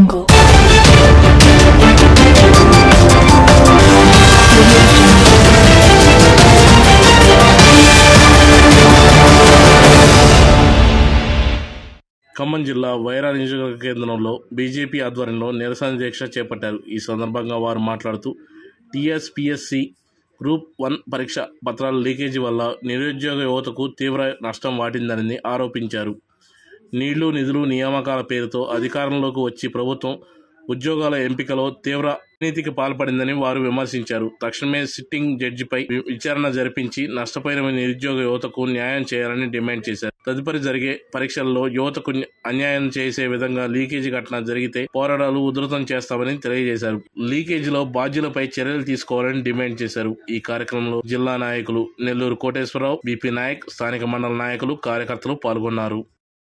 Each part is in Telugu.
ఖమ్మం జిల్లా వైరా నియోజకవర్గ కేంద్రంలో బీజేపీ ఆధ్వర్యంలో నిరసన దీక్ష చేపట్టారు. ఈ సందర్భంగా వారు మాట్లాడుతూ టీఎస్పీఎస్సీ గ్రూప్ 1 పరీక్ష పత్రాల లీకేజీ వల్ల నిరుద్యోగ యువతకు తీవ్ర నష్టం వాటిందని ఆరోపించారు. నీళ్లు నిధులు నియామకాల పేరుతో అధికారంలోకి వచ్చి ప్రభుత్వం ఉద్యోగాల ఎంపికలో తీవ్ర అవినీతికి పాల్పడిందని వారు విమర్శించారు. తక్షణమే సిట్టింగ్ జడ్జిపై విచారణ జరిపించి నష్టపోయిన నిరుద్యోగ యువతకు న్యాయం చేయాలని డిమాండ్ చేశారు. తదుపరి జరిగే పరీక్షల్లో యువతకు అన్యాయం చేసే విధంగా లీకేజీ ఘటన జరిగితే పోరాటాలు ఉధృతం చేస్తామని తెలియజేశారు. లీకేజీలో బాధ్యులపై చర్యలు తీసుకోవాలని డిమాండ్ చేశారు. ఈ కార్యక్రమంలో జిల్లా నాయకులు నెల్లూరు కోటేశ్వరరావు, బీపీ నాయక్, స్థానిక మండల నాయకులు, కార్యకర్తలు పాల్గొన్నారు.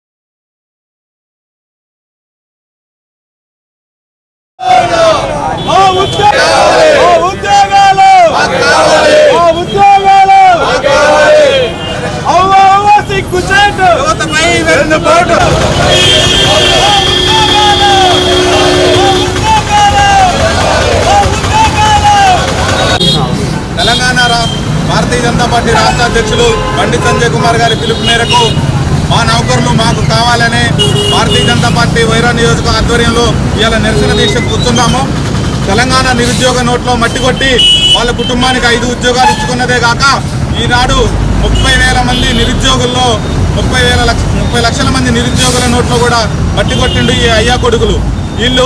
తెలంగాణ భారతీయ జనతా పార్టీ రాష్ట్ర అధ్యక్షులు బండి సంజయ్ కుమార్ గారి పిలుపు మేరకు మా నౌకర్లు మాకు కావాలని భారతీయ జనతా పార్టీ వైరా నియోజక ఆధ్వర్యంలో ఇవాళ నిరసన దీక్ష కూర్చున్నాము. తెలంగాణ నిరుద్యోగ నోట్లో మట్టి కొట్టి వాళ్ళ కుటుంబానికి 5 ఉద్యోగాలు ఇచ్చుకున్నదే కాక ఈనాడు 30,000 మంది నిరుద్యోగుల్లో 30 లక్షల మంది నిరుద్యోగుల నోట్లో కూడా మట్టి కొట్టిండు ఈ అయ్యా కొడుకులు. వీళ్ళు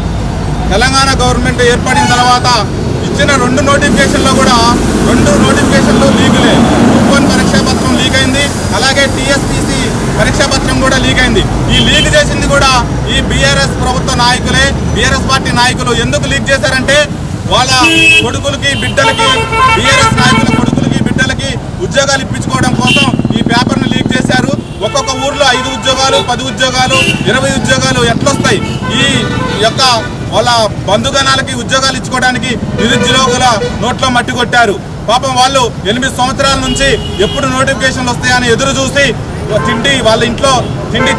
తెలంగాణ గవర్నమెంట్ ఏర్పడిన తర్వాత ఇచ్చిన 2 నోటిఫికేషన్లో కూడా 2 నోటిఫికేషన్లు లీకులే. గ్రూప్ 1 పరీక్షాపత్రం లీక్ అయింది, అలాగే టీఎస్పీసీ పరీక్షాపత్రం కూడా లీక్ అయింది. ఈ లీక్ చేసింది కూడా ఈ బీఆర్ఎస్ ప్రభుత్వ నాయకులే, బీఆర్ఎస్ పార్టీ నాయకులు. ఎందుకు లీక్ చేశారంటే వాళ్ళ కొడుకులకి బిడ్డలకి, బీఆర్ఎస్ నాయకుల కొడుకులకి బిడ్డలకి ఉద్యోగాలు ఇప్పించుకోవడం కోసం ఈ పేపర్ను లీక్ చేశారు. ఒక్కొక్క ఊర్లో 5 ఉద్యోగాలు, 10 ఉద్యోగాలు, 20 ఉద్యోగాలు ఎట్లొస్తాయి? ఈ యొక్క వాళ్ళ బంధుగణాలకి ఉద్యోగాలు ఇచ్చుకోవడానికి నిరుద్యోగుల నోట్లో మట్టి కొట్టారు. పాపం వాళ్ళు 8 సంవత్సరాల నుంచి ఎప్పుడు నోటిఫికేషన్లు వస్తాయని ఎదురు చూసి వాళ్ళ ఇంట్లో తిండి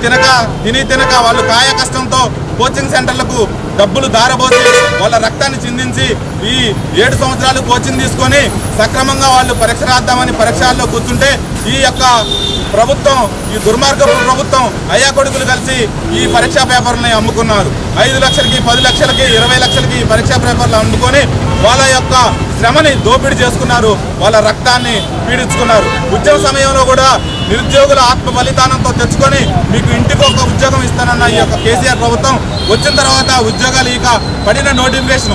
తినక వాళ్ళు కాయ కష్టంతో కోచింగ్ సెంటర్లకు డబ్బులు దారబోసి వాళ్ళ రక్తాన్ని చిందించి ఈ 7 సంవత్సరాలు కోచింగ్ తీసుకొని సక్రమంగా వాళ్ళు పరీక్ష రాద్దామని పరీక్షల్లో కూర్చుంటే ఈ యొక్క ప్రభుత్వం, ఈ దుర్మార్గపు ప్రభుత్వం అయ్యా కొడుకులు కలిసి ఈ పరీక్షా పేపర్లని అమ్ముకున్నారు. 5 లక్షలకి, 10 లక్షలకి, 20 లక్షలకి పరీక్షా పేపర్లు అమ్ముకొని వాళ్ళ యొక్క శ్రమని దోపిడీ చేసుకున్నారు, వాళ్ళ రక్తాన్ని పీడించుకున్నారు. ఉద్యమ సమయంలో కూడా నిరుద్యోగుల ఆత్మ బలిదానంతో తెచ్చుకొని మీకు ఇంటికి ఒక ఉద్యోగం ఇస్తానన్న ఈ యొక్క కేసీఆర్ ప్రభుత్వం వచ్చిన తర్వాత ఉద్యోగాలు ఇక పడిన నోటిఫికేషన్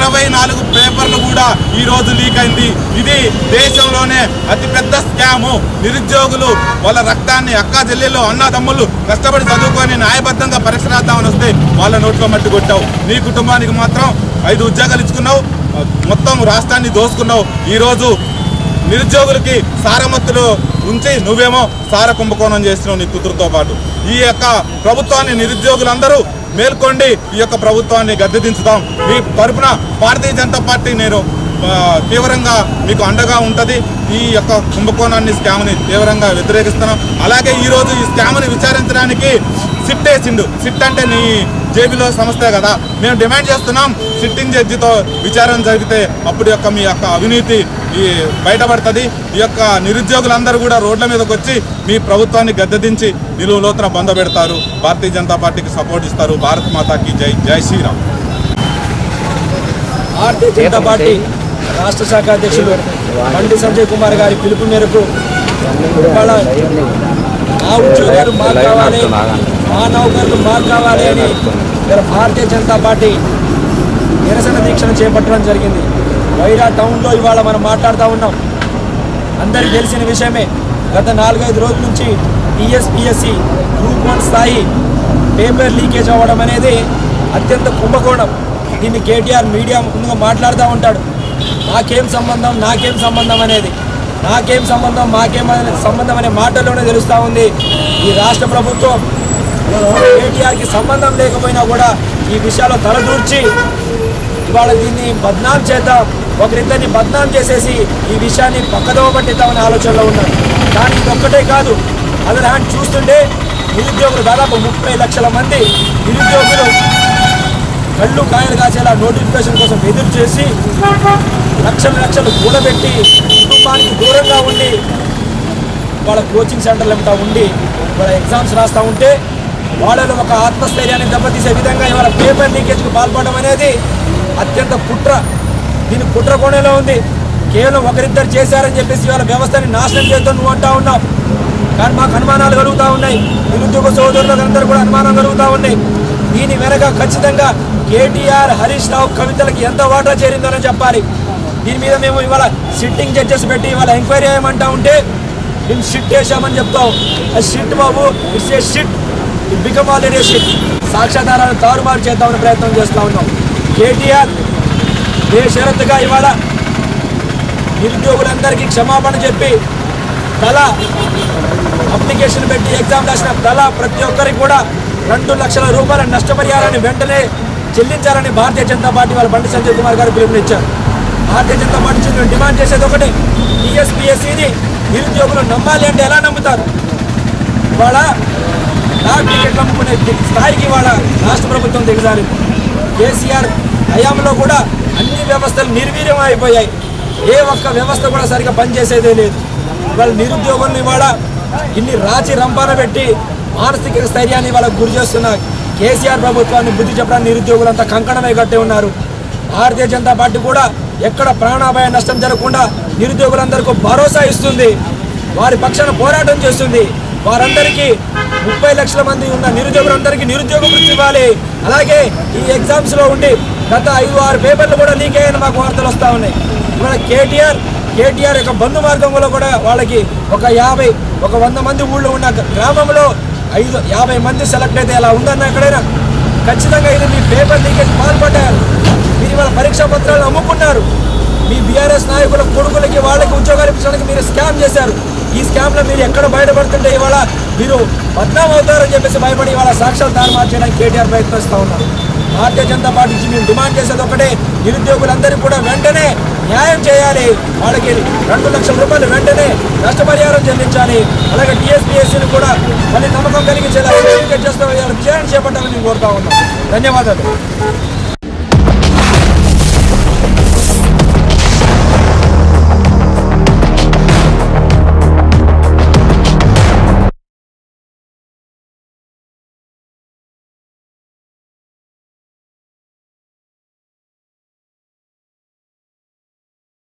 24 పేపర్లు కూడా ఈరోజు లీక్ అయింది. ఇది దేశంలోనే అతిపెద్ద స్కాము. నిరుద్యోగులు వాళ్ళ రక్తాన్ని, అక్కా చెల్లెళ్ళు, అన్నదమ్ముళ్ళు కష్టపడి చదువుకొని న్యాయబద్ధంగా పరీక్ష రాద్దామని వస్తే వాళ్ళ నోట్లో మట్టి కొట్టావు. నీ కుటుంబానికి మాత్రం 5 ఉద్యోగాలు ఇచ్చుకున్నావు, మొత్తం రాష్ట్రాన్ని దోసుకున్నావు. ఈరోజు నిరుద్యోగులకి సారమత్తులు ఉంచి నువ్వేమో సార కుంభకోణం చేస్తున్నావు నీ కూతురుతో పాటు. ఈ యొక్క ప్రభుత్వాన్ని నిరుద్యోగులందరూ మేల్కొండి, ఈ యొక్క ప్రభుత్వాన్ని గద్దెదించుదాం. మీ తరపున భారతీయ జనతా పార్టీ నేను తీవ్రంగా మీకు అండగా ఉంటుంది. ఈ యొక్క కుంభకోణాన్ని, స్కామ్ని తీవ్రంగా వ్యతిరేకిస్తున్నాం. అలాగే ఈరోజు ఈ స్కామ్ని విచారించడానికి సిట్ వేసిండు. సిట్ అంటే నీ జేబీలో సంస్థే కదా. మేము డిమాండ్ చేస్తున్నాం, సిట్టింగ్ జడ్జితో విచారణ జరిగితే అప్పుడు యొక్క మీ యొక్క అవినీతి బయటపడుతుంది. ఈ యొక్క నిరుద్యోగులందరూ కూడా రోడ్ల మీదకి వచ్చి మీ ప్రభుత్వాన్ని గద్దెదించి నిలువులోతున బంద పెడతారు. భారతీయ జనతా పార్టీకి సపోర్ట్ ఇస్తారు. భారత్ మాతాకి జై. జై శ్రీరామ్. భారతీయ జనతా పార్టీ రాష్ట్ర శాఖ అధ్యక్షులు బండి సంజయ్ కుమార్ గారి పిలుపు మేరకు మా ఉద్యోగాలు మాకు కావాలి, మా నౌకర్లు మాకు కావాలి అని భారతీయ జనతా పార్టీ నిరసన దీక్షను చేపట్టడం జరిగింది. వైరా టౌన్లో ఇవాళ మనం మాట్లాడుతూ ఉన్నాం. అందరికీ తెలిసిన విషయమే, గత 4-5 రోజుల నుంచి టీఎస్పీఎస్సీ గ్రూప్ 1 స్థాయి పేపర్ లీకేజ్ అవ్వడం అనేది అత్యంత కుంభకోణం. దీన్ని కేటీఆర్ మీడియా ముందుగా మాట్లాడుతూ ఉంటాడు. నాకేం సంబంధం అనేది, నాకేం సంబంధం, మాకేం సంబంధం అనే మాటల్లోనే తెలుస్తూ ఉంది. ఈ రాష్ట్ర ప్రభుత్వం కేటీఆర్కి సంబంధం లేకపోయినా కూడా ఈ విషయాల్లో తలదూర్చి ఇవాళ దీన్ని బద్నాం చేద్దాం, ఒకరిద్దరిని బద్నాం చేసేసి ఈ విషయాన్ని పక్కదోవ పట్టిద్దామనే ఆలోచనలో ఉన్నారు. కానీ ఇదొక్కటే కాదు, అదర్ హ్యాండ్ చూస్తుంటే నిరుద్యోగులు దాదాపు 30 లక్షల మంది నిరుద్యోగులు కళ్ళు కాయలు కాసేలా నోటిఫికేషన్ కోసం ఎదురు చేసి లక్షలు కూడబెట్టి కుటుంబానికి దూరంగా ఉండి వాళ్ళ కోచింగ్ సెంటర్లు ఏమిటా ఉండి వాళ్ళ ఎగ్జామ్స్ రాస్తూ ఉంటే వాళ్ళలో ఒక ఆత్మస్థైర్యాన్ని దెబ్బతీసే విధంగా ఇవాళ పేపర్ లీకేజ్కి పాల్పడడం అనేది అత్యంత కుట్ర. దీని కుట్ర కోణంలో ఉంది. కేవలం ఒకరిద్దరు చేశారని చెప్పేసి ఇవాళ వ్యవస్థని నాశనం చేద్దాం నువ్వు అంటా ఉన్నావు. కానీ మాకు అనుమానాలు కలుగుతూ ఉన్నాయి. నిరుద్యోగ సోదరులకు అందరూ కూడా అనుమానాలు కలుగుతూ ఉన్నాయి. దీని వెనక ఖచ్చితంగా కేటీఆర్, హరీష్ రావు, కవితలకి ఎంత వాటా చేరిందని చెప్పాలి. దీని మీద మేము ఇవాళ సిట్టింగ్ జడ్జెస్ పెట్టి ఇవాళ ఎంక్వైరీ చేయమంటా ఉంటే మేము షిట్ వేసామని చెప్తాం. అది షిట్ బాబు, it's a shit, it become already shit. సాక్ష్యాధారాలను తారుమారు చేద్దామని ప్రయత్నం చేస్తూ ఉన్నాం. కేటీఆర్ బేషరతుగా ఇవాళ నిరుద్యోగులందరికీ క్షమాపణ చెప్పి తల అప్లికేషన్ పెట్టి ఎగ్జామ్ రాసిన ప్రతి ఒక్కరికి కూడా 2 లక్షల రూపాయల నష్టపరిహారాన్ని వెంటనే చెల్లించాలని భారతీయ జనతా పార్టీ వాళ్ళ బండి సంజయ్ కుమార్ గారు పిలుపునిచ్చారు. భారతీయ జనతా పార్టీ మేము డిమాండ్ చేసేది ఒకటే, టీఎస్పీఎస్సీని నిరుద్యోగులు నమ్మాలి అంటే ఎలా నమ్ముతారు? ఇవాళ డాక్ టికెట్లు అమ్ముకునే స్థాయికి వాళ్ళ రాష్ట్ర ప్రభుత్వం దిగజారింది. కేసీఆర్ హయాంలో కూడా అన్ని వ్యవస్థలు నిర్వీర్యం అయిపోయాయి. ఏ ఒక్క వ్యవస్థ కూడా సరిగ్గా పనిచేసేదే లేదు. ఇవాళ నిరుద్యోగులను ఇవాళ ఇన్ని రాచి రంపాన పెట్టి మానసిక స్థైర్యాన్ని వాళ్ళకు గురి చేస్తున్న కేసీఆర్ ప్రభుత్వాన్ని బుద్ధి చెప్పడానికి నిరుద్యోగులంతా కంకణమై కట్టి ఉన్నారు. భారతీయ జనతా పార్టీ కూడా ఎక్కడ ప్రాణాపాయ నష్టం జరగకుండా నిరుద్యోగులందరికీ భరోసా ఇస్తుంది, వారి పక్షాన పోరాటం చేస్తుంది. వారందరికీ 30 లక్షల మంది ఉన్న నిరుద్యోగులందరికీ నిరుద్యోగ వృత్తి ఇవ్వాలి. అలాగే ఈ ఎగ్జామ్స్లో ఉండి గత 5-6 పేపర్లు కూడా లీక్ అయ్యాయని మాకు వార్తలు వస్తూ ఉన్నాయి. ఇవాళ కేటీఆర్ యొక్క బంధు మార్గంలో కూడా వాళ్ళకి ఒక 100 మంది ఊళ్ళో ఉన్న గ్రామంలో 50 మంది సెలెక్ట్ అయితే ఎలా ఉందన్న ఎక్కడైనా ఖచ్చితంగా ఇది మీ పేపర్ లీకేజ్ పాల్పడ్డారు. మీరు ఇవాళ పరీక్షా పత్రాలు అమ్ముకున్నారు. మీ బీఆర్ఎస్ నాయకుల కొడుకులకి వాళ్ళకి ఉద్యోగాలు ఇప్పించడానికి మీరు స్కామ్ చేశారు. ఈ స్కామ్లో మీరు ఎక్కడ బయటపడుతుంటే ఇవాళ మీరు బద్నాం అవుతారని చెప్పేసి భయపడి ఇవాళ సాక్ష్యాలు తారుమారు చేయడానికి కేటీఆర్ ప్రయత్నిస్తూ ఉన్నారు. భారతీయ జనతా పార్టీ నుంచి మేము డిమాండ్ చేసేది ఒకటే, నిరుద్యోగులందరికీ కూడా వెంటనే న్యాయం చేయాలి. వాళ్ళకి 2 లక్షల రూపాయలు వెంటనే నష్టపరిహారం చెల్లించాలి. అలాగే టీఎస్పీఎస్సీని కూడా మళ్ళీ నమ్మకం కలిగించేలా విజయాన్ని చేపట్టాలని మేము కోరుతా ఉన్నాం. ధన్యవాదాలు.